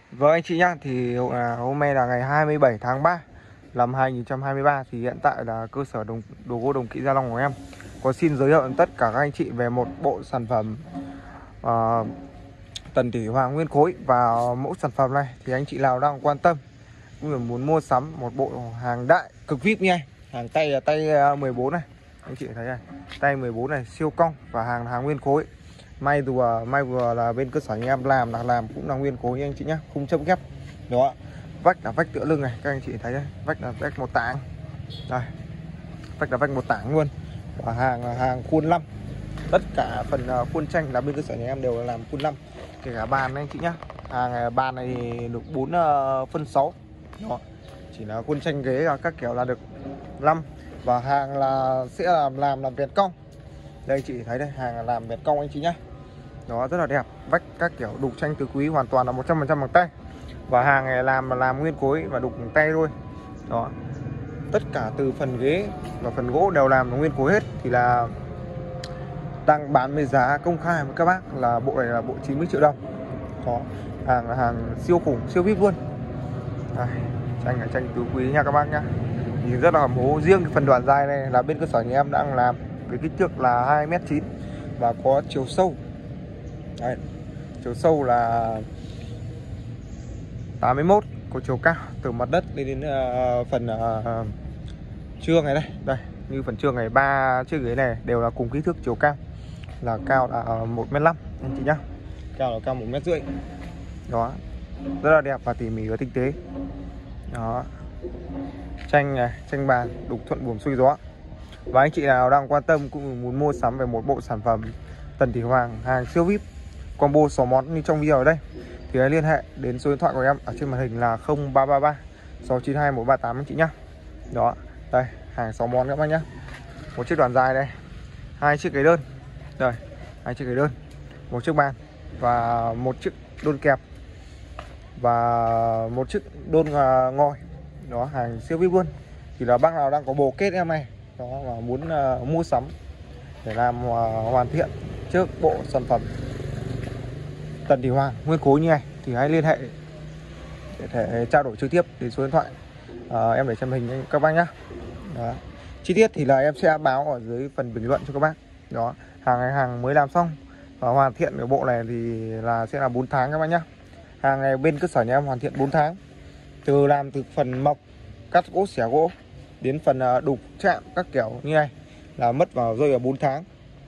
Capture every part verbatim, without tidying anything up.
Vâng anh chị nhá, thì là hôm nay là ngày hai mươi bảy tháng ba năm hai nghìn không trăm hai mươi ba. Thì hiện tại là cơ sở đồng, đồ gỗ Đồng Kỵ Gia Long của em có xin giới thiệu đến tất cả các anh chị về một bộ sản phẩm uh, tần thủy hoàng nguyên khối. Và mẫu sản phẩm này thì anh chị nào đang quan tâm cũng là muốn mua sắm một bộ hàng đại cực vip nha. Hàng tay là tay mười bốn này, anh chị thấy này, tay mười bốn này siêu cong và hàng hàng nguyên khối. May vừa may vừa là bên cơ sở nhà em làm là làm cũng là nguyên khối nha anh chị nhé, không châm ghép đó. Vách là vách tựa lưng này, các anh chị thấy đấy, vách là vách một tảng đây, vách là vách một tảng luôn. Và hàng là hàng khuôn năm, tất cả phần khuôn tranh là bên cơ sở nhà em đều là làm khuôn năm, kể cả bàn này anh chị nhá. Hàng bàn này thì được bốn phân sáu đó, chỉ là khuôn tranh ghế và các kiểu là được năm. Và hàng là sẽ làm làm làm vẹt cong đây, anh chị thấy đây, hàng là làm vẹt cong anh chị nhá. Đó, rất là đẹp, vách các kiểu đục tranh tứ quý hoàn toàn là một trăm phần trăm bằng tay. Và hàng này làm là làm nguyên khối và đục bằng tay thôi. Đó, tất cả từ phần ghế và phần gỗ đều làm nguyên khối hết. Thì là đang bán với giá công khai với các bác là bộ này là bộ chín mươi triệu đồng. Đó, hàng là hàng siêu khủng, siêu vip luôn. Đây, tranh là tranh tứ quý nha các bác nhá, thì rất là hầm hố. Riêng cái phần đoạn dài này là bên cơ sở nhà em đang làm với kích thước là hai mét chín và có chiều sâu. Đây, chiều sâu là tám mươi mốt, có chiều cao từ mặt đất lên đến uh, phần uh, trương này đây. Đây, như phần trương này, ba chiếc ghế này đều là cùng kích thước chiều cao là cao là một mét năm anh chị nhá. Cao là cao một mét rưỡi. Đó, rất là đẹp và tỉ mỉ và tinh tế. Đó, tranh này, tranh bàn đục thuận buồm xuôi gió. Và anh chị nào đang quan tâm cũng muốn mua sắm về một bộ sản phẩm tần thủy hoàng hàng siêu vip combo sáu món như trong video ở đây thì hãy liên hệ đến số điện thoại của em ở trên màn hình là không ba ba ba sáu chín hai một ba tám anh chị nhá. Đó, đây hàng sáu món các bác nhá. Một chiếc đoàn dài đây, hai chiếc ghế đơn đây, hai chiếc ghế đơn, một chiếc bàn và một chiếc đôn kẹp và một chiếc đôn ngòi. Đó, hàng siêu vip luôn. Thì là bác nào đang có bồ kết em này đó mà muốn uh, mua sắm để làm uh, hoàn thiện trước bộ sản phẩm tần thủy hoàng nguyên khối như này thì hãy liên hệ để thể trao đổi trực tiếp đến số điện thoại uh, em để trên hình các bác nhá. Đó, chi tiết thì là em sẽ báo ở dưới phần bình luận cho các bác. Đó, hàng này hàng mới làm xong và hoàn thiện cái bộ này thì là sẽ là bốn tháng các bác nhá. Hàng này bên cơ sở nhà em hoàn thiện bốn tháng, từ làm từ phần mộc, cắt gỗ, xẻ gỗ đến phần đục chạm các kiểu như này là mất vào rơi vào bốn tháng.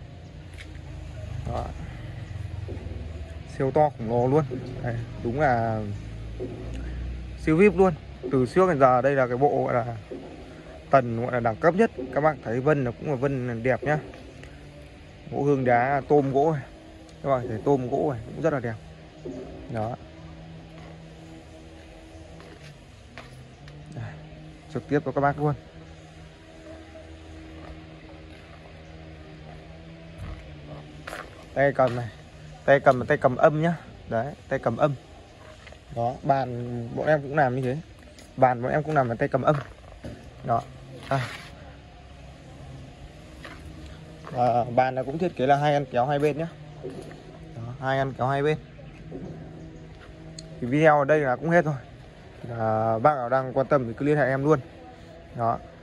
Đó, siêu to khổng lồ luôn. Đây, đúng là siêu vip luôn. Từ trước đến giờ đây là cái bộ gọi là tần gọi là đẳng cấp nhất. Các bạn thấy vân là cũng là vân đẹp nhá, gỗ hương đá, tôm gỗ này, các bạn thấy tôm gỗ này cũng rất là đẹp. Đó, đây, trực tiếp cho các bác luôn. Tay cầm này, tay cầm là tay cầm âm nhá. Đấy, tay cầm âm. Đó, bàn bọn em cũng làm như thế, bàn bọn em cũng làm là tay cầm âm. Đó, à. Và bàn là cũng thiết kế là hai ngăn kéo hai bên nhá. Đó, hai ngăn kéo hai bên. Thì video ở đây là cũng hết rồi. À, bác nào đang quan tâm thì cứ liên hệ em luôn. Đó.